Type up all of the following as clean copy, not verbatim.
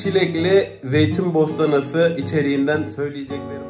Çilekli zeytin bostanası içeriğinden söyleyeceklerim.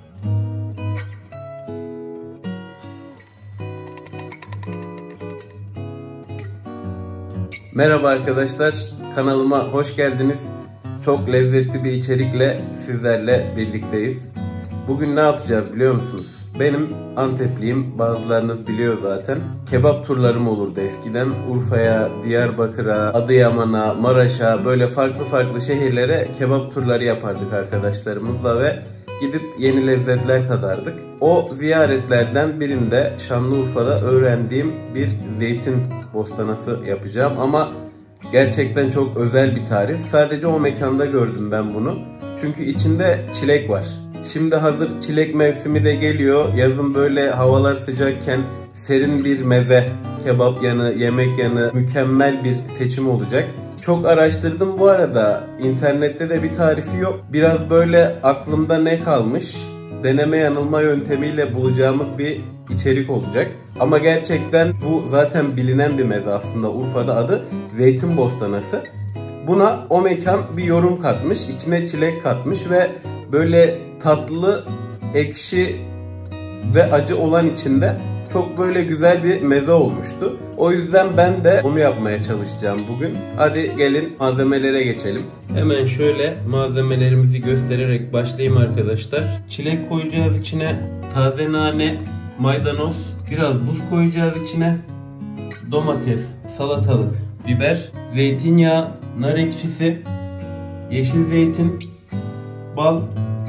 Merhaba arkadaşlar, kanalıma hoş geldiniz. Çok lezzetli bir içerikle sizlerle birlikteyiz. Bugün ne yapacağız biliyor musunuz? Benim Antepliyim, bazılarınız biliyor zaten. Kebap turlarım olurdu eskiden. Urfa'ya, Diyarbakır'a, Adıyaman'a, Maraş'a, böyle farklı şehirlere kebap turları yapardık arkadaşlarımızla ve gidip yeni lezzetler tadardık. O ziyaretlerden birinde Şanlıurfa'da öğrendiğim bir zeytin bostanası yapacağım ama gerçekten çok özel bir tarif. Sadece o mekanda gördüm ben bunu. Çünkü içinde çilek var. Şimdi hazır çilek mevsimi de geliyor. Yazın böyle havalar sıcakken serin bir meze, kebap yanı, yemek yanı mükemmel bir seçim olacak. Çok araştırdım bu arada. İnternette de bir tarifi yok. Biraz böyle aklımda ne kalmış, deneme yanılma yöntemiyle bulacağımız bir içerik olacak. Ama gerçekten bu zaten bilinen bir meze aslında. Urfa'da adı zeytin bostanası. Buna o mekan bir yorum katmış, içine çilek katmış ve böyle tatlı, ekşi ve acı olan içinde çok böyle güzel bir meze olmuştu. O yüzden ben de onu yapmaya çalışacağım bugün. Hadi gelin malzemelere geçelim. Hemen şöyle malzemelerimizi göstererek başlayayım arkadaşlar. Çilek koyacağız içine, taze nane, maydanoz, biraz buz koyacağız içine, domates, salatalık, biber, zeytinyağı, nar ekşisi, yeşil zeytin, bal,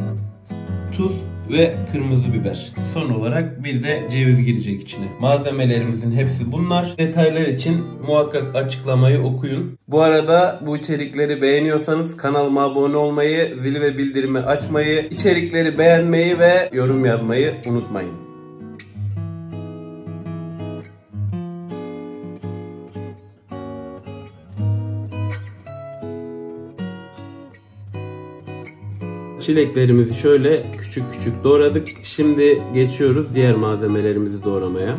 tuz ve kırmızı biber. Son olarak bir de ceviz girecek içine. Malzemelerimizin hepsi bunlar. Detaylar için muhakkak açıklamayı okuyun. Bu arada bu içerikleri beğeniyorsanız kanalıma abone olmayı, zili ve bildirimi açmayı, içerikleri beğenmeyi ve yorum yazmayı unutmayın. Çileklerimizi şöyle küçük doğradık. Şimdi geçiyoruz diğer malzemelerimizi doğramaya.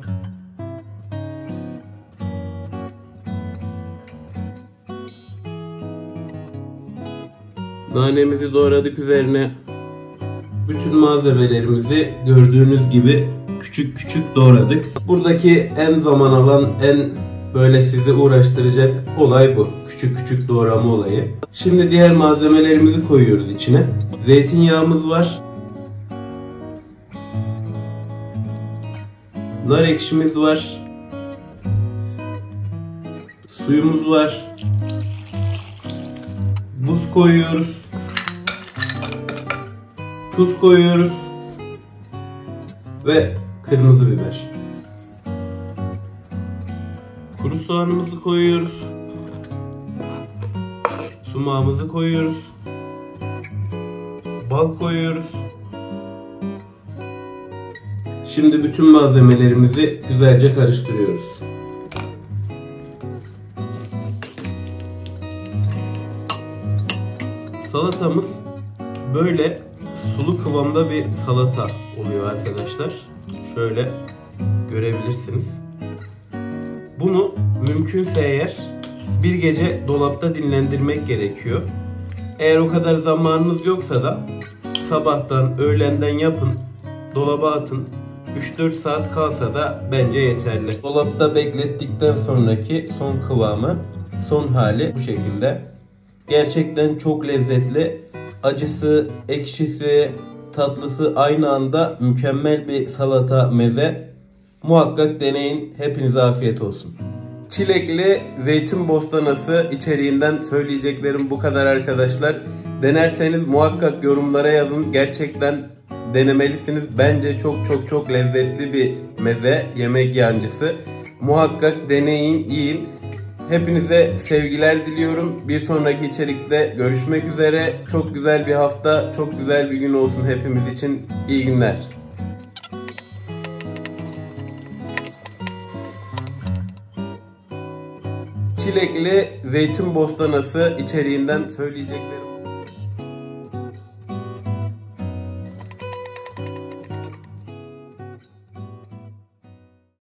Nanemizi doğradık, üzerine bütün malzemelerimizi gördüğünüz gibi küçük doğradık. Buradaki en zaman alan, en böyle sizi uğraştıracak olay bu. Küçük doğrama olayı. Şimdi diğer malzemelerimizi koyuyoruz içine. Zeytinyağımız var. Nar ekşimiz var. Suyumuz var. Buz koyuyoruz. Tuz koyuyoruz. Ve kırmızı biber. Kuru soğanımızı koyuyoruz. Sumağımızı koyuyoruz. Bal koyuyoruz. Şimdi bütün malzemelerimizi güzelce karıştırıyoruz. Salatamız böyle sulu kıvamda bir salata oluyor arkadaşlar. Şöyle görebilirsiniz. Bunu mümkünse eğer bir gece dolapta dinlendirmek gerekiyor. Eğer o kadar zamanınız yoksa da sabahtan, öğlenden yapın, dolaba atın. 3-4 saat kalsa da bence yeterli. Dolapta beklettikten sonraki son kıvamı, son hali bu şekilde. Gerçekten çok lezzetli. Acısı, ekşisi, tatlısı aynı anda mükemmel bir salata, meze. Muhakkak deneyin. Hepinize afiyet olsun. Çilekli zeytin bostanası içeriğinden söyleyeceklerim bu kadar arkadaşlar. Denerseniz muhakkak yorumlara yazın. Gerçekten denemelisiniz. Bence çok lezzetli bir meze, yemek yancısı. Muhakkak deneyin, yiyin. Hepinize sevgiler diliyorum. Bir sonraki içerikte görüşmek üzere. Çok güzel bir hafta, çok güzel bir gün olsun hepimiz için. İyi günler. Çilekli zeytin bostanası içeriğinden söyleyeceklerim.